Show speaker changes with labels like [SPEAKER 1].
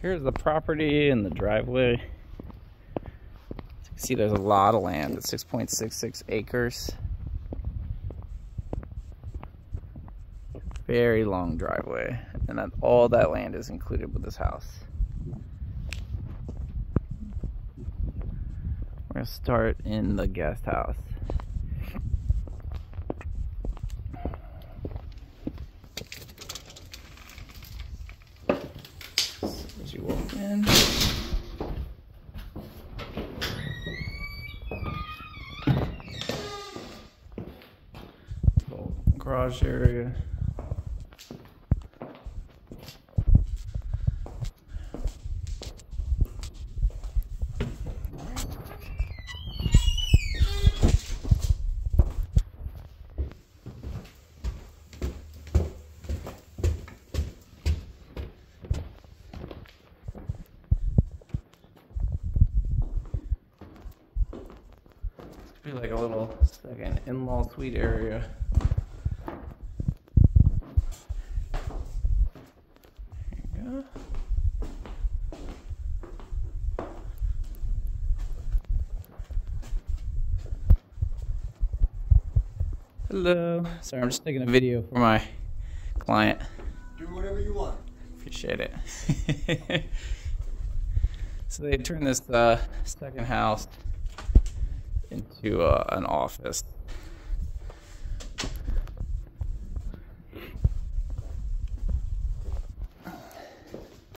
[SPEAKER 1] Here's the property and the driveway. As you can see, there's a lot of land. It's 6.66 acres. Very long driveway, and then all that land is included with this house. We're gonna start in the guest house. As you walk in, little garage area. Be like a little second in-law suite area. There you go. Hello. Sorry, I'm just taking a video for my client.
[SPEAKER 2] Do whatever you want.
[SPEAKER 1] Appreciate it. So they turned this second house into an office.